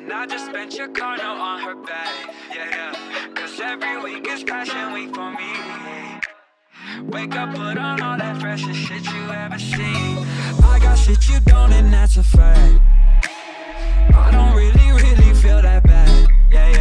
I just spent your car note on her back. Yeah, yeah. Cause every week is fashion week for me. Wake up, put on all that freshest shit you ever seen. I got shit you don't, and that's a fact. I don't really feel that bad. Yeah,